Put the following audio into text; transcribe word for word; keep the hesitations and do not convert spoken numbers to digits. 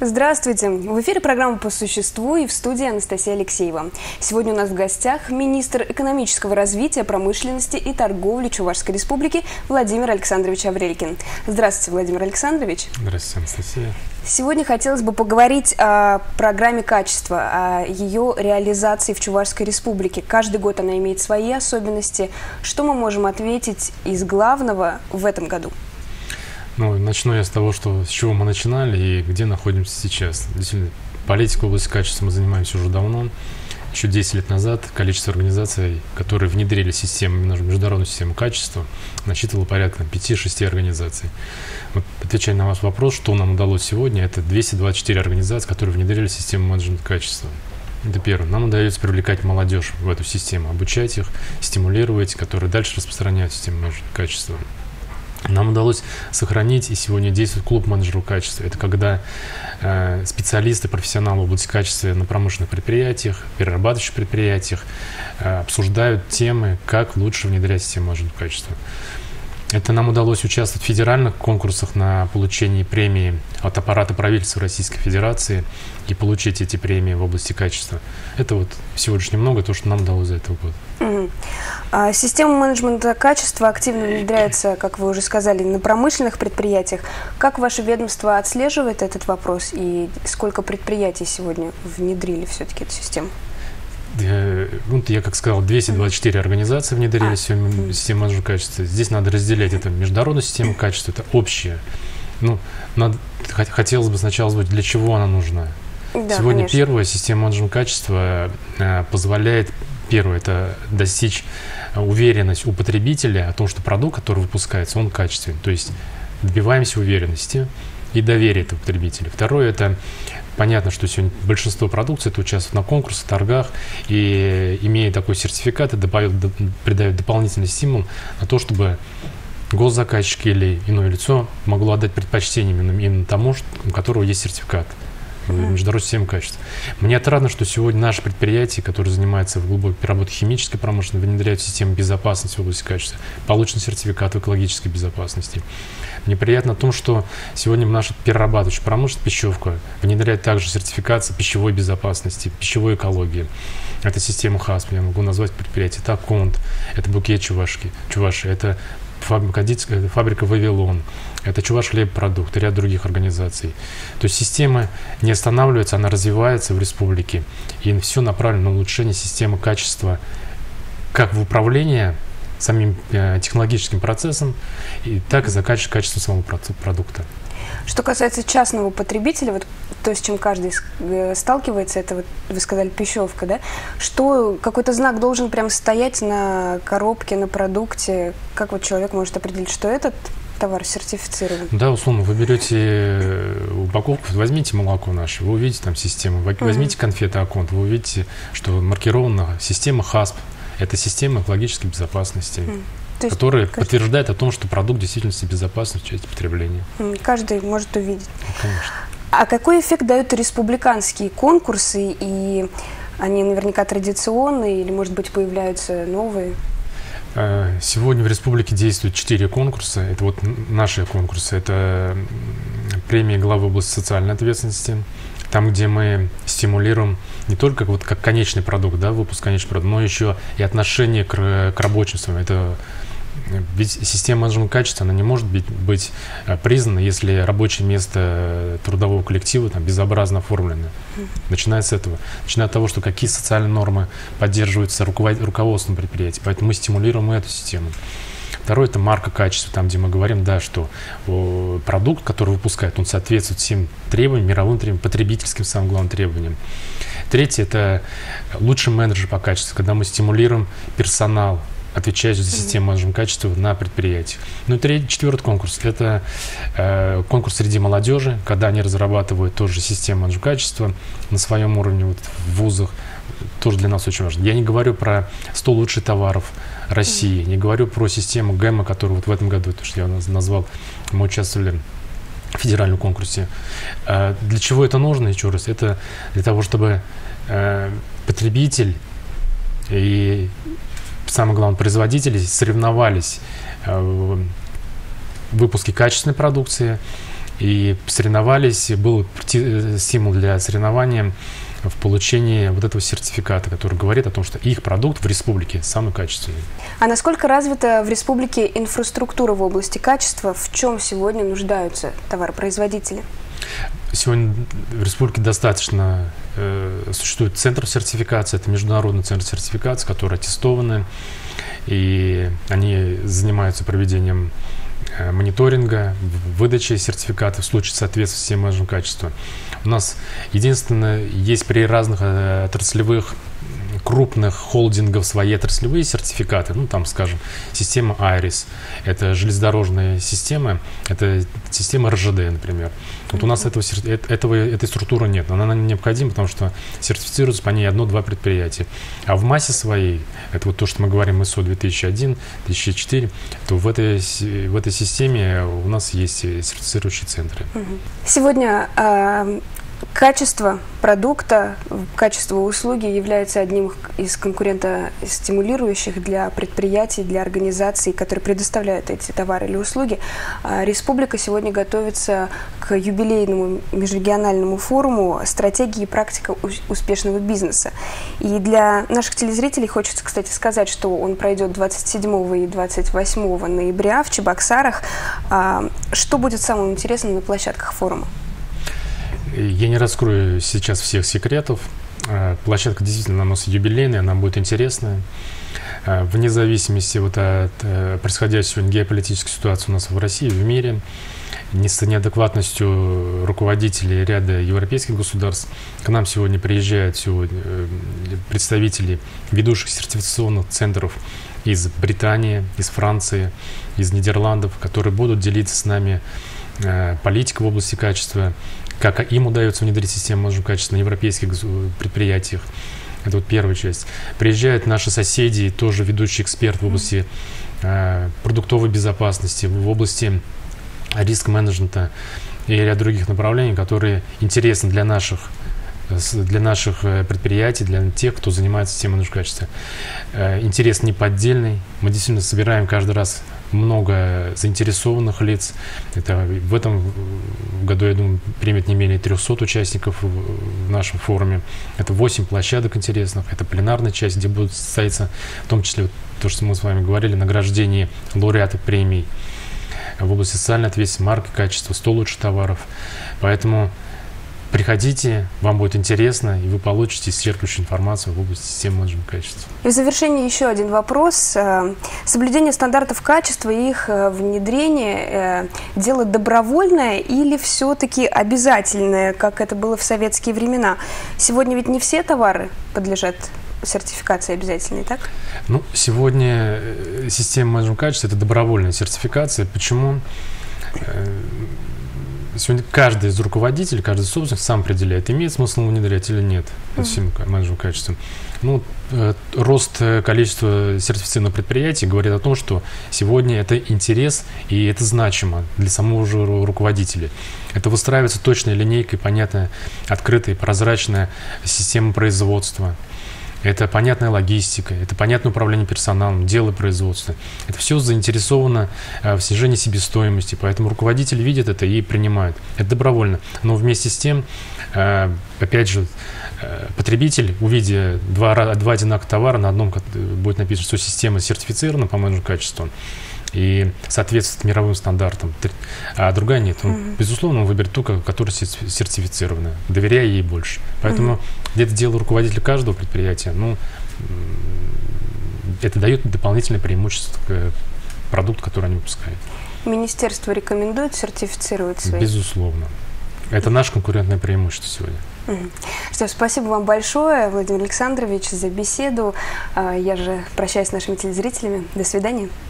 Здравствуйте! В эфире программа «По существу» и в студии Анастасия Алексеева. Сегодня у нас в гостях министр экономического развития, промышленности и торговли Чувашской Республики Владимир Александрович Аврелькин. Здравствуйте, Владимир Александрович. Здравствуйте, Анастасия. Сегодня хотелось бы поговорить о программе качества, о ее реализации в Чувашской Республике. Каждый год она имеет свои особенности. Что мы можем ответить из главного в этом году? Ну, начну я с того, что, с чего мы начинали и где находимся сейчас. Действительно, политикой в области качества мы занимаемся уже давно. Еще десять лет назад количество организаций, которые внедрили систему, международную систему качества, насчитывало порядка пяти-шести организаций. Вот, отвечая на ваш вопрос, что нам удалось сегодня, это двести двадцать четыре организации, которые внедрили систему менеджмента качества. Это первое. Нам удается привлекать молодежь в эту систему, обучать их, стимулировать, которые дальше распространяют систему менеджмента качества. Нам удалось сохранить, и сегодня действует клуб менеджеров качества. Это когда э, специалисты, профессионалы в области качества на промышленных предприятиях, перерабатывающих предприятиях э, обсуждают темы, как лучше внедрять систему менеджмента качества. Это нам удалось участвовать в федеральных конкурсах на получение премии от аппарата правительства Российской Федерации и получить эти премии в области качества. Это вот всего лишь немного, то, что нам удалось за этот год. Угу. А система менеджмента качества активно внедряется, как вы уже сказали, на промышленных предприятиях. Как ваше ведомство отслеживает этот вопрос и сколько предприятий сегодня внедрили все-таки эту систему? Вот я, как сказал, двести двадцать четыре организации внедрили а. систему менеджмента качества. Здесь надо разделять. Это международная система качества, это общая. Ну, надо, хотелось бы сначала сказать, для чего она нужна. Да, сегодня конечно. Первая система менеджмента качества э, позволяет, первое, это достичь уверенность у потребителя о том, что продукт, который выпускается, он качественный. То есть добиваемся уверенности и доверия этого потребителя. Второе, это понятно, что сегодня большинство продукции это участвует на конкурсах, торгах, и имея такой сертификат, это придает дополнительный стимул на то, чтобы госзаказчик или иное лицо могло отдать предпочтение именно, именно тому, у которого есть сертификат. Международной системы качества. Мне отрадно, что сегодня наши предприятия, которые занимаются в глубокой переработке химической промышленности, внедряют систему безопасности в области качества, получен сертификат в экологической безопасности. Мне приятно о том, что сегодня наша перерабатывающая промышленность, пищевка, внедряет также сертификацию пищевой безопасности, пищевой экологии. Это система хасп, я могу назвать предприятие, это Акконт, это Букет Чувашки, Чуваши, это фабрика, фабрика Вавилон, это Чувашхлебпродукт и ряд других организаций. То есть система не останавливается, она развивается в республике. И все направлено на улучшение системы качества как в управлении самим э, технологическим процессом, и так и за качество, качество самого продукта. Что касается частного потребителя, вот то, с чем каждый сталкивается, это вот вы сказали пищевка, да? Что какой-то знак должен прям стоять на коробке, на продукте? Как вот человек может определить, что этот товар сертифицирован? Да, условно, вы берете упаковку, возьмите молоко наше, вы увидите там систему, возьмите конфеты Акконт, вы увидите, что маркирована система хасп, это система экологической безопасности. Mm. Есть, который каждый... подтверждает о том, что продукт действительно безопасен в части потребления. Каждый может увидеть. Ну, конечно. А какой эффект дают республиканские конкурсы? И они наверняка традиционные или, может быть, появляются новые? Сегодня в республике действуют четыре конкурса. Это вот наши конкурсы. Это премия главы области социальной ответственности. Там, где мы стимулируем не только вот как конечный продукт, да, выпуск конечный продукт, но еще и отношение к, к рабочим своим. Это ведь система менеджмента качества, она не может быть, быть признана, если рабочее место трудового коллектива там безобразно оформлено. Начиная с этого. Начиная от того, что какие социальные нормы поддерживаются руководством предприятия. Поэтому мы стимулируем эту систему. Второе – это марка качества, там, где мы говорим, да, что о, продукт, который выпускает, он соответствует всем требованиям, мировым требованиям, потребительским, самым главным требованиям. Третье – это лучший менеджер по качеству, когда мы стимулируем персонал, отвечающий за систему менеджмента качества на предприятиях. Ну и третий, четвертый конкурс – это э, конкурс среди молодежи, когда они разрабатывают тоже систему менеджмента качества на своем уровне вот, в вузах. Тоже для нас очень важно. Я не говорю про сто лучших товаров России, не говорю про систему ГЭМа, которую вот в этом году, то, что я назвал, мы участвовали в федеральном конкурсе. А для чего это нужно, еще раз? Это для того, чтобы э, потребитель и, самое главное, производители соревновались э, в выпуске качественной продукции и соревновались, был стимул для соревнования в получении вот этого сертификата, который говорит о том, что их продукт в республике самый качественный. А насколько развита в республике инфраструктура в области качества? В чем сегодня нуждаются товаропроизводители? Сегодня в республике достаточно э, существует центр сертификации, это международный центр сертификации, который аттестованы, и они занимаются проведением э, мониторинга, выдачи сертификатов в случае соответствия системы менеджмента качества. У нас единственное, есть при разных э, отраслевых крупных холдингов свои отраслевые сертификаты, ну там, скажем, система айрис, это железнодорожная система, это система эр жэ дэ, например. Вот у нас этого, этого, этой структуры нет, она нам необходима, потому что сертифицируются по ней одно-два предприятия. А в массе своей, это вот то, что мы говорим ай эс о две тысячи один — две тысячи четыре, то в этой, в этой системе у нас есть сертифицирующие центры. Сегодня э качество продукта, качество услуги является одним из конкурентостимулирующих для предприятий, для организаций, которые предоставляют эти товары или услуги. Республика сегодня готовится к юбилейному межрегиональному форуму «Стратегия и практика успешного бизнеса». И для наших телезрителей хочется, кстати, сказать, что он пройдет двадцать седьмого и двадцать восьмого ноября в Чебоксарах. Что будет самым интересным на площадках форума? Я не раскрою сейчас всех секретов. Площадка действительно у нас юбилейная, она будет интересная. Вне зависимости вот от происходящей сегодня геополитической ситуации у нас в России, в мире, с неадекватностью руководителей ряда европейских государств, к нам сегодня приезжают сегодня представители ведущих сертификационных центров из Британии, из Франции, из Нидерландов, которые будут делиться с нами политикой в области качества, как им удается внедрить систему менеджмента качества на европейских предприятиях. Это вот первая часть. Приезжают наши соседи, тоже ведущие эксперты в области э, продуктовой безопасности, в области риск-менеджмента и ряд других направлений, которые интересны для наших, для наших предприятий, для тех, кто занимается системой менеджмента качества. Э, интерес неподдельный. Мы действительно собираем каждый раз много заинтересованных лиц. Это в этом году, я думаю, примет не менее трехсот участников в нашем форуме. Это восемь площадок интересных. Это пленарная часть, где будут состояться, в том числе, вот то, что мы с вами говорили, награждение лауреатов премий в области социальной ответственности, марки качества, сто лучших товаров. Поэтому приходите, вам будет интересно, и вы получите исчерпывающую информацию в области системы менеджмента качества. И в завершение еще один вопрос. Соблюдение стандартов качества и их внедрение – дело добровольное или все-таки обязательное, как это было в советские времена? Сегодня ведь не все товары подлежат сертификации обязательной, так? Ну, сегодня система менеджмента качества – это добровольная сертификация. Почему? Сегодня каждый из руководителей, каждый собственник сам определяет, имеет смысл внедрять или нет систему менеджмента качества. Ну, э, рост количества сертифицированных предприятий говорит о том, что сегодня это интерес и это значимо для самого же руководителя. Это выстраивается точной линейкой, понятная, открытая, прозрачная система производства. Это понятная логистика, это понятное управление персоналом, дело производства. Это все заинтересовано в снижении себестоимости, поэтому руководители видят это и принимают. Это добровольно. Но вместе с тем, опять же, потребитель, увидя два, два одинаковых товара, на одном будет написано, что система сертифицирована по менеджменту качества и соответствует мировым стандартам, а другая нет. Он, mm-hmm. безусловно, он выберет ту, которая сертифицирована, доверяя ей больше. Поэтому mm-hmm. это дело руководителя каждого предприятия. Ну, это дает дополнительное преимущество к продукту, который они выпускают. Министерство рекомендует сертифицировать свои? Безусловно. Это наше конкурентное преимущество сегодня. Угу. Что ж, спасибо вам большое, Владимир Александрович, за беседу. Я же прощаюсь с нашими телезрителями. До свидания.